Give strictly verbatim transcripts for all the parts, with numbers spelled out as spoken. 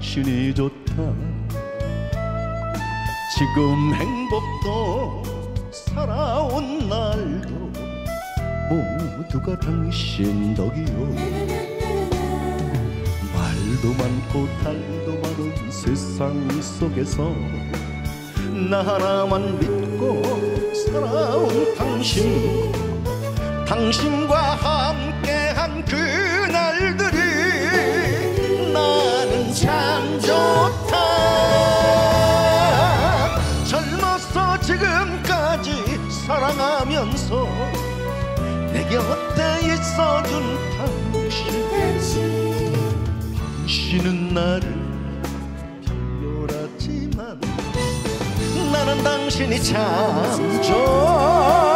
당신이 좋다. 지금 행복도 살아온 날도 모두가 당신 덕이요. 말도 많고 달도 많은 세상 속에서 나 하나만 믿고 살아온 당신, 당신과 함께한 그날들이 나는 참 좋다. 젊어서 지금까지 사랑하면서 내 곁에 있어준 당신, 당신은 나를 별로라지만 나는 당신이 참 좋다.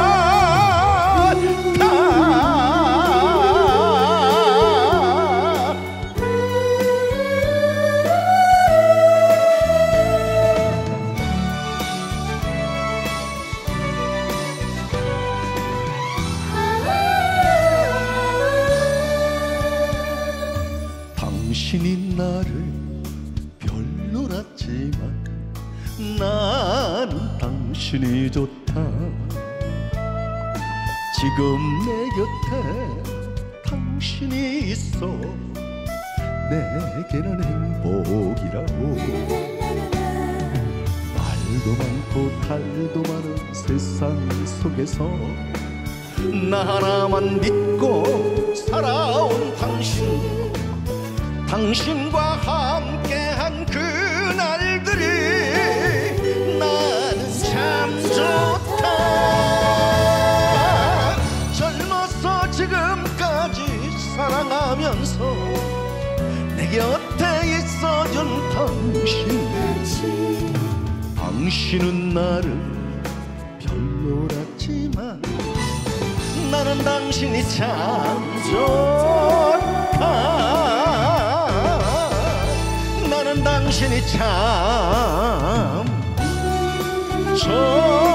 당신이 나를 별로랐지만 나는 당신이 좋다. 지금 내 곁에 당신이 있어 내게는 행복이라고. 말도 많고 달도 많은 세상 속에서 나 하나만 믿고 살아온 당신, 당신과 함께한 그날들이 나는 참 좋다. 젊어서 지금까지 사랑하면서 내 곁에 있어준 당신, 당신은 나를 별로랐지만 나는 당신이 참 좋다. 당신이 참 좋아.